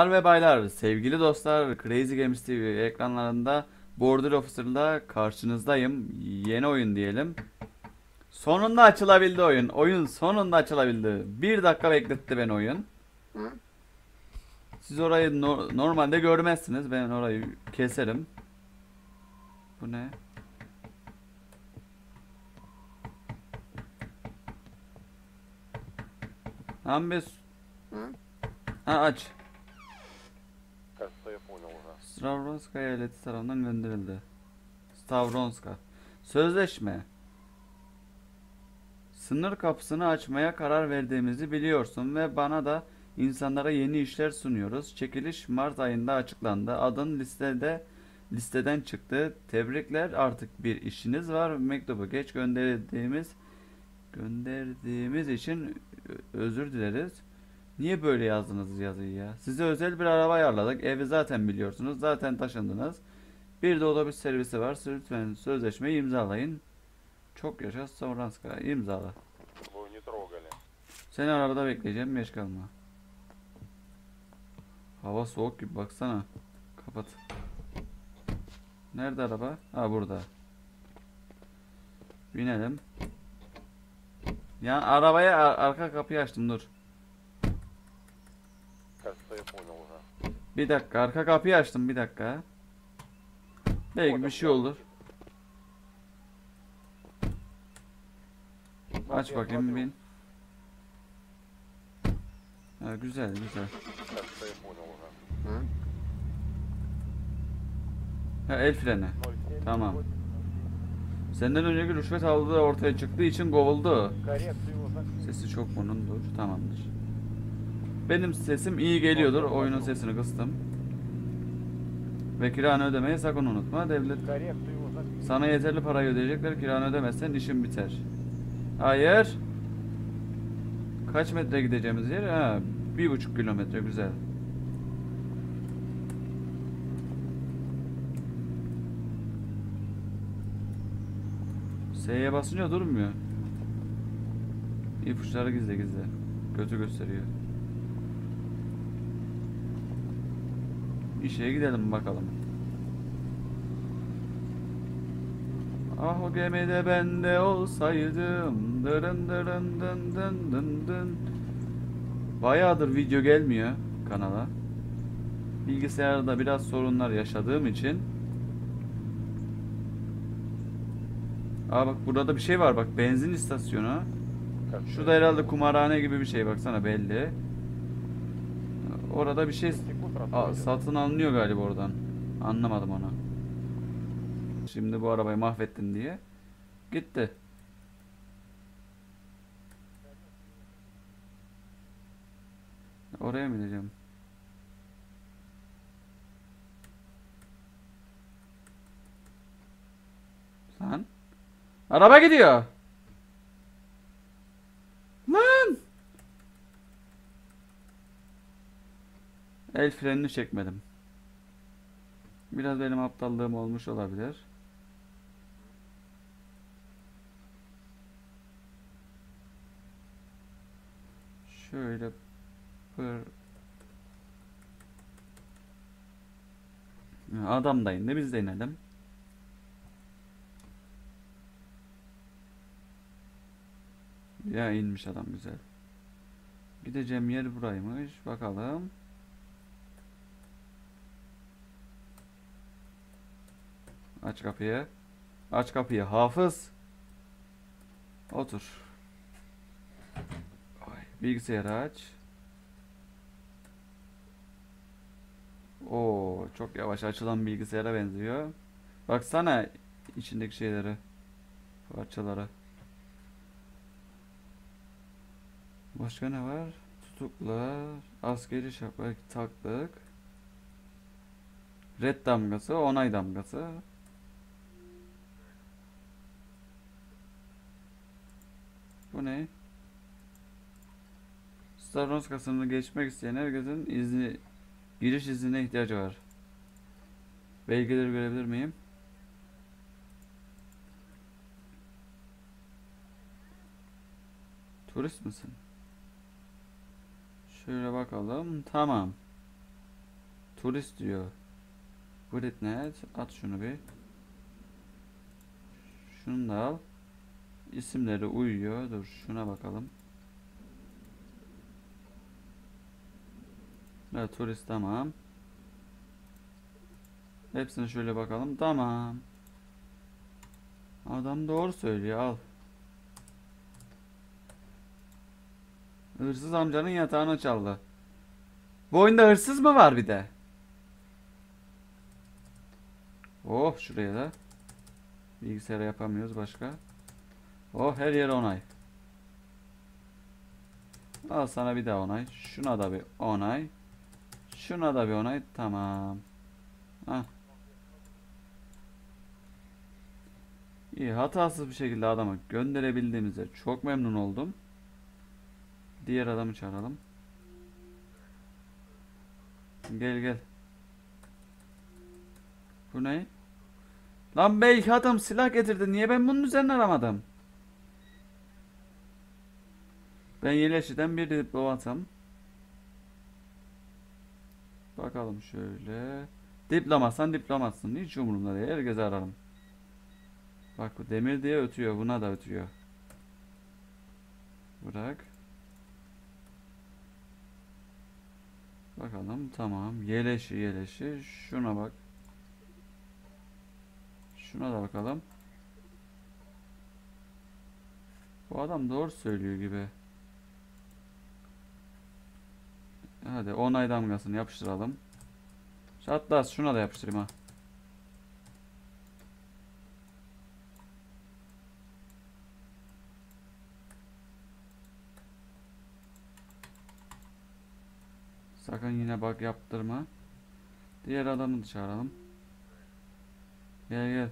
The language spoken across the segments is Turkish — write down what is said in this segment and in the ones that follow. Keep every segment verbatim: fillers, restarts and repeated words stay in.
Hanımlar ve baylar, sevgili dostlar, Crazy Games T V ekranlarında Border Officer'la karşınızdayım. Yeni oyun diyelim. Sonunda açılabildi oyun. Oyun sonunda açılabildi. Bir dakika bekletti beni oyun. Siz orayı no normalde görmezsiniz. Ben orayı keserim. Bu ne? Tamam biz... Ha, aç. Кажется, я понял уже. Stavronska eyaleti tarafından gönderildi. Stavronska. Sözleşme. Sınır kapısını açmaya karar verdiğimizi biliyorsun ve bana da insanlara yeni işler sunuyoruz. Çekiliş Mart ayında açıklandı. Adın listede listeden çıktı. Tebrikler, artık bir işiniz var. Mektubu geç gönderdiğimiz gönderdiğimiz için özür dileriz. Niye böyle yazdınız yazıyı ya? Size özel bir araba ayarladık. Evi zaten biliyorsunuz. Zaten taşındınız. Bir de otobüs servisi var. Lütfen sözleşmeyi imzalayın. Çok yaşa Savranska. İmzala. Вы не трогали. Seni arada bekleyeceğim. Geç kalma. Hava soğuk gibi, baksana. Kapat. Nerede araba? Ha, burada. Binelim. Ya arabaya ar arka kapıyı açtım, dur. Кажется, я понял уже. Bir dakika, arka kapıyı açtım, bir dakika. Belki bir şey olur. Aç bakayım, bin. Ha, güzel güzel. Кажется, я понял уже. Ha, el freni. ноль семь Tamam. восемь. Senden önceki rüşvet aldığı ortaya çıktığı için kovuldu. Коррекцию закрыть. Sesi çok bunundur. Tamamdır. Benim sesim iyi geliyordur. Oyunun sesini kıstım. Ve kiranı ödemeyi sakın unutma. Devlet Коррекцию закрыть. sana yeterli parayı ödeyecekler. Kiranı ödemezsen işin biter. Hayır. Kaç metre gideceğimiz yer? Ha, bir buçuk kilometre. Güzel. S'ye basınca durmuyor. İpuçları gizle gizle. Kötü gösteriyor. İşe gidelim bakalım. Ah, o gemide ben de olsaydım. Dırın dırın dın dın dın dın. Bayağıdır video gelmiyor kanala. Bilgisayarda biraz sorunlar yaşadığım için. Aa, bak burada da bir şey var, bak, benzin istasyonu. Кажется, Şurada herhalde kumarhane gibi bir şey, baksana, belli. Orada bir şey секунд Aa, расходится. satın alınıyor galiba oradan. Anlamadım onu. Şimdi bu arabayı mahvettin diye. Gitti. Oraya mı gideceğim? Lan. Araba gidiyor. Lan. El frenini çekmedim. Biraz benim aptallığım olmuş olabilir. Şöyle pır. Adam da indi, biz de inelim. Ya, inmiş adam, güzel. Gideceğim yer buraymış. Bakalım. Aç kapıyı. Aç kapıyı Hafız. Otur. Ay, bilgisayarı aç. Oo, çok yavaş açılan bilgisayara benziyor. Baksana içindeki şeyleri, parçaları. Başka ne var? Tutuklar, askeri şapka taktık. Red damgası, onay damgası. Bu ne? Stavros kasını geçmek isteyen herkesin izni, giriş iznine ihtiyacı var. Belgeleri görebilir miyim? Turist misin? Şöyle bakalım. Tamam. Turist diyor. Britnet. At şunu bir. Şunu da al. İsimleri uyuyor. Dur şuna bakalım. Evet turist tamam. Hepsine şöyle bakalım. Tamam. Adam doğru söylüyor. Al. Hırsız amcanın yatağını çaldı. Bu oyunda hırsız mı var bir de? Oh şuraya da. Bilgisayara yapamıyoruz başka. Oh her yere onay. Al sana bir daha onay. Şuna da bir onay. Şuna da bir onay. Tamam. Hah. İyi hatasız bir şekilde adamı gönderebildiğimize çok memnun oldum. Diğer adamı çağıralım. Gel gel. Bu ne? Lan belki adam silah getirdi. Niye ben bunun üzerine aramadım? Ben Yeleşi'den bir diplomatım. Bakalım şöyle. Diplomatsan diplomatsın. Hiç umurumda değil. Herkese ararım. Bak bu demir diye ötüyor. Buna da ötüyor. Bırak. Bakalım tamam. Yeleşi yeleşi. Şuna bak. Şuna da bakalım. Bu adam doğru söylüyor gibi. Hadi onay damgasını yapıştıralım. Hatta şuna da yapıştırayım ha. Sakın yine bak yaptırma. Diğer adamı da çağıralım. Gel gel.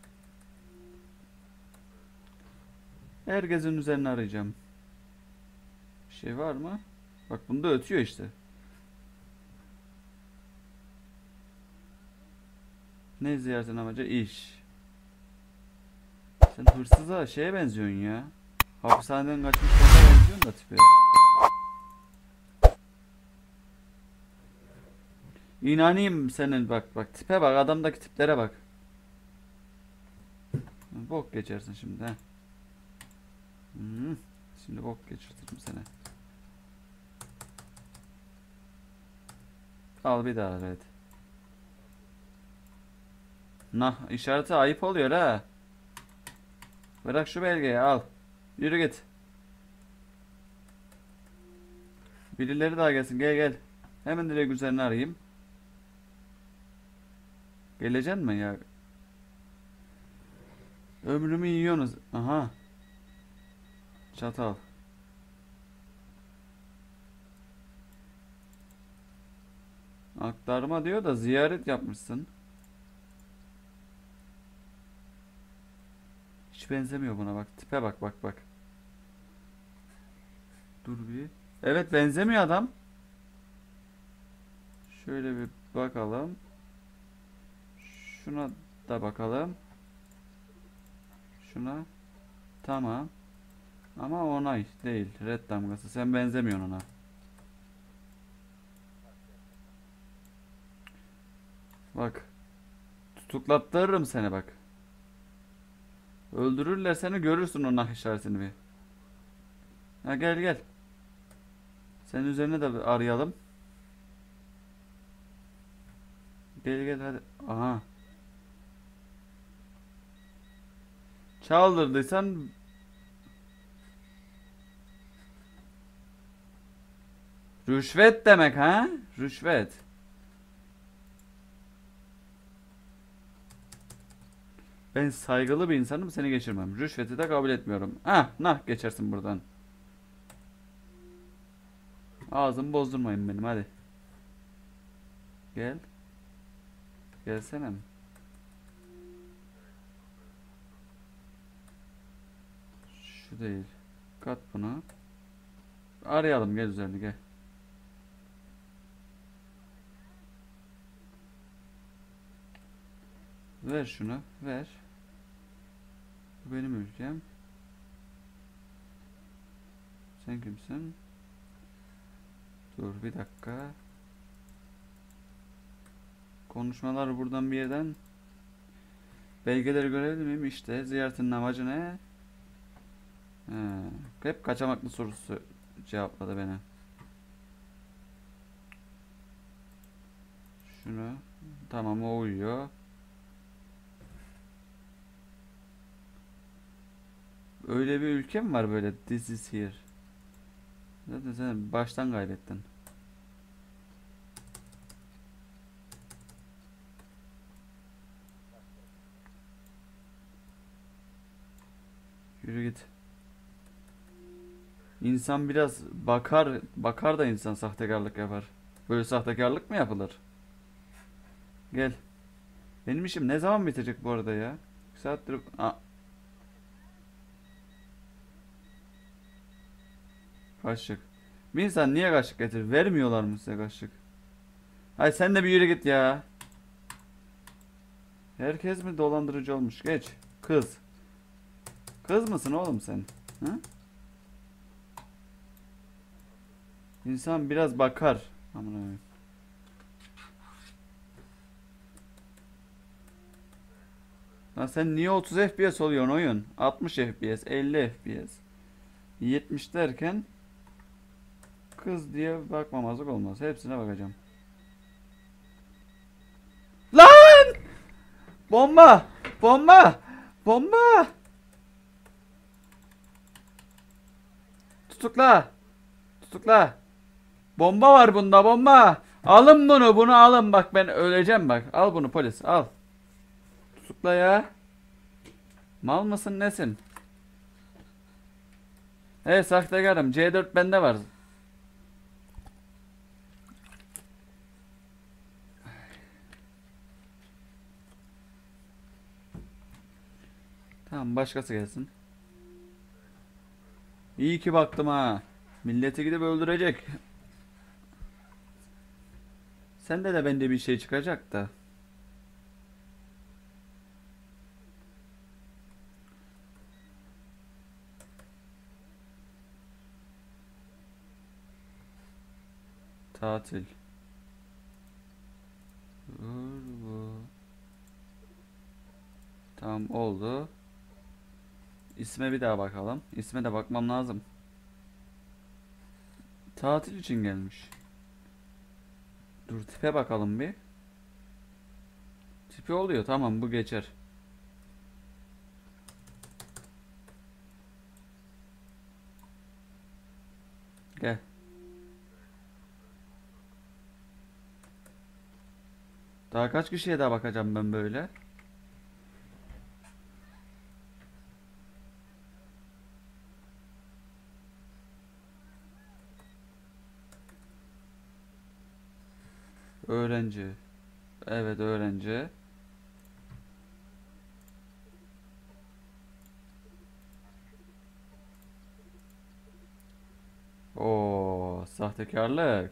Herkesin üzerine arayacağım. Bir şey var mı? Bak bunda ötüyor işte. Ne ziyaretin amacı? İş. Sen hırsıza şeye benziyorsun ya. Hapishaneden kaçmışlara benziyorsun da tipi. İnanayım senin bak bak tipe bak adamdaki tiplere bak. Bok geçersin şimdi he. Hmm, şimdi bok geçirtirim seni. Al bir daha red. Nah işareti ayıp oluyor ha. Bırak şu belgeyi al. Yürü git. Birileri daha gelsin gel gel. Hemen direkt üzerine arayayım. Geleceksin mi ya? Ömrümü yiyorsunuz. Aha. Çatal. Aktarma diyor da ziyaret yapmışsın. Hiç benzemiyor buna bak. Tipe bak bak bak. Dur bir. Evet benzemiyor adam. Şöyle bir bakalım. Şuna da bakalım. Şuna. Tamam. Ama onay değil. Red damgası. Sen benzemiyorsun ona. Bak. Tutuklattırırım seni bak. Öldürürler seni görürsün o nah işaretini bir. Ha gel gel. Senin üzerine de bir arayalım. Gel gel hadi. Aha. Çaldırdıysan rüşvet demek ha? Rüşvet. Ben saygılı bir insanım seni geçirmem. Rüşveti de kabul etmiyorum. Ah nah geçersin buradan. Ağzımı bozdurmayın benim hadi. Gel. Gelsene mi? Şu değil. Kat bunu. Arayalım gel üzerine gel. Ver şunu ver. Bu benim ülkem. Sen kimsin? Dur bir dakika. Konuşmalar buradan bir yerden. Belgeleri görebilir miyim? İşte ziyaretin amacı ne? He. Hep kaçamaklı sorusu cevapladı beni. Şunu. Tamam, o uyuyor. Öyle bir ülke mi var böyle? This is here. Zaten sen baştan kaybettin. Yürü git. İnsan biraz bakar, bakar da insan sahtekarlık yapar. Böyle sahtekarlık mı yapılır? Gel. Benim işim ne zaman bitecek bu arada ya? Bir saattir... Aa. Kaşık. Bir insan niye kaşık getirir? Vermiyorlar mı size kaşık? Hay sen de bir yürü git ya. Herkes mi dolandırıcı olmuş? Geç. Kız. Kız mısın oğlum sen? Hı? İnsan biraz bakar. Aman Allah'ım. Lan sen niye otuz F P S oluyorsun oyun? altmış F P S, elli F P S. yetmiş derken kız diye bakmamazlık olmaz. Hepsine bakacağım. Lan! Bomba! Bomba! Bomba! Tutukla! Tutukla! Bomba var bunda, bomba! Alın bunu, bunu alın, bak ben öleceğim bak. Al bunu polis, al. Tutukla ya. Mal mısın nesin? Evet sahtekarım. C dört bende var. Tamam, başkası gelsin. İyi ki baktım ha. Milleti gidip öldürecek. Sende de bende bir şey çıkacak da. Tatil. Tamam oldu. İsme bir daha bakalım. İsme de bakmam lazım. Tatil için gelmiş. Dur tipe bakalım bir. Tipi oluyor, tamam, bu geçer. Gel. Daha kaç kişiye daha bakacağım ben böyle? Öğrenci. Evet, öğrenci. Oo, sahtekarlık.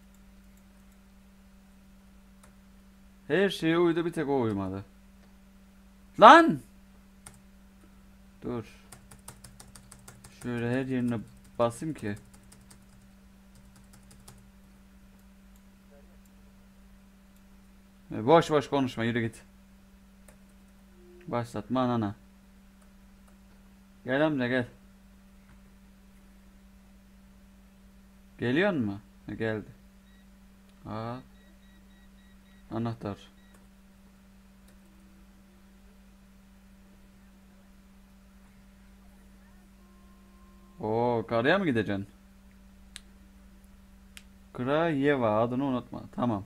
Her şeye uydu, bir tek o uymadı. Lan! Dur. Şöyle her yerine basayım ki. E, Boş boş konuşma, yürü git. Başlatma anana. Gel Emre gel. Geliyor mu? Ha, geldi. Aa. Anahtar. Oo, karaya mı gideceksin? Krayeva, adını unutma. Tamam.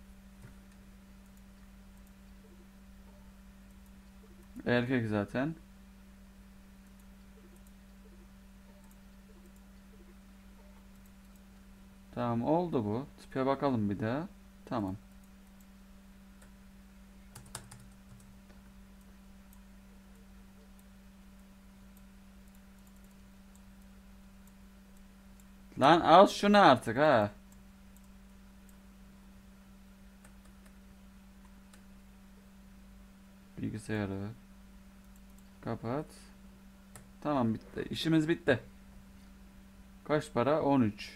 Erkek zaten. Tamam oldu bu. Tipe bakalım bir daha. Tamam. Lan al şunu artık ha. Bilgisayarı kapat. Tamam, bitti. İşimiz bitti. Kaç para? on üç.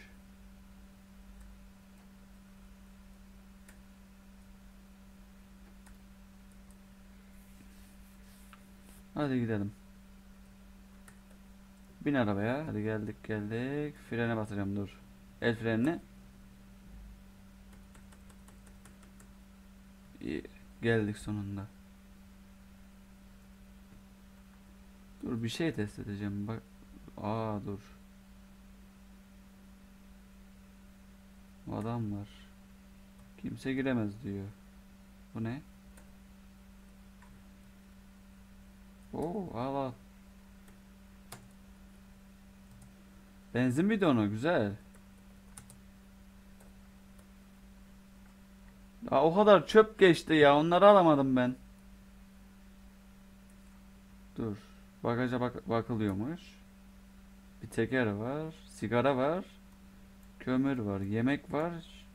Hadi gidelim. Bin arabaya. Hadi geldik geldik. Frene basacağım, dur. El frenini. İyi, geldik sonunda. Dur, bir şey test edeceğim. Bak. Aa, dur. Adam var. Kimse giremez diyor. Bu ne? Oo, al al. Benzin bidonu güzel. Aa, o kadar çöp geçti ya. Onları alamadım ben. Dur. Bagaja bak bakılıyormuş. Bir teker var. Sigara var. Kömür var. Yemek var.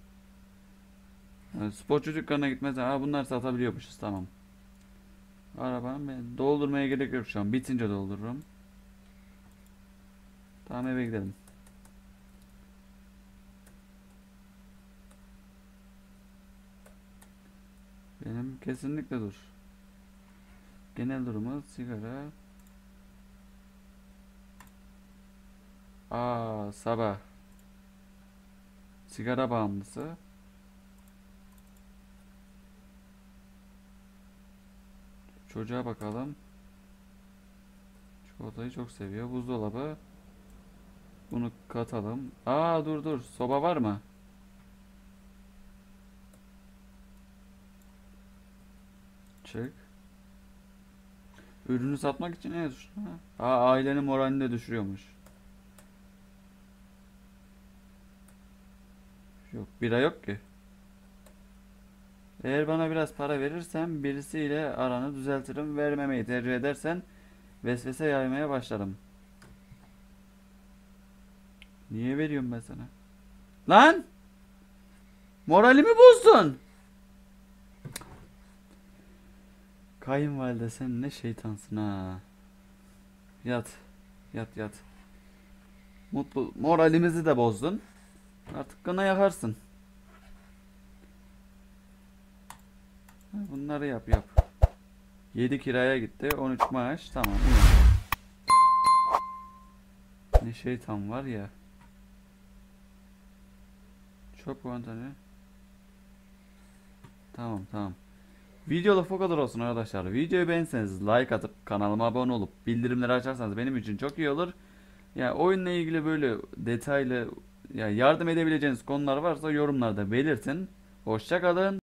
Yani sporcu dükkanına gitmez. Aa, bunlar satabiliyormuşuz. Tamam. Arabamı ben doldurmaya gerek yok şu an. Bitince doldururum. Tamam, eve gidelim. Benim kesinlikle dur. Genel durumu sigara. Aa, sabah. Sigara bağımlısı. Çocuğa bakalım. Çikolatayı çok seviyor. Buzdolabı. Bunu katalım. Aa, dur dur. Soba var mı? Çık. Ürünü satmak için ne düşün? Aa, ailenin moralini de düşürüyormuş. Yok, bira yok ki. Eğer bana biraz para verirsen birisiyle aranı düzeltirim. Vermemeyi tercih edersen vesvese yaymaya başlarım. Niye veriyorum ben sana? Lan! Moralimi bozdun. Kayınvalide, sen ne şeytansın ha. Yat. Yat yat. Mutlu. Moralimizi de bozdun. Artık gına yakarsın. Bunları yap yap. yedi kiraya gitti. on üç maaş. Tamam. Ne şeytan var ya. Çöp konteyner. Tamam tamam. Videoluk bu kadar olsun arkadaşlar. Videoyu beğenseniz like atıp kanalıma abone olup bildirimleri açarsanız benim için çok iyi olur. Ya yani oyunla ilgili böyle detaylı ya yardım edebileceğiniz konular varsa yorumlarda belirtin. Hoşça kalın.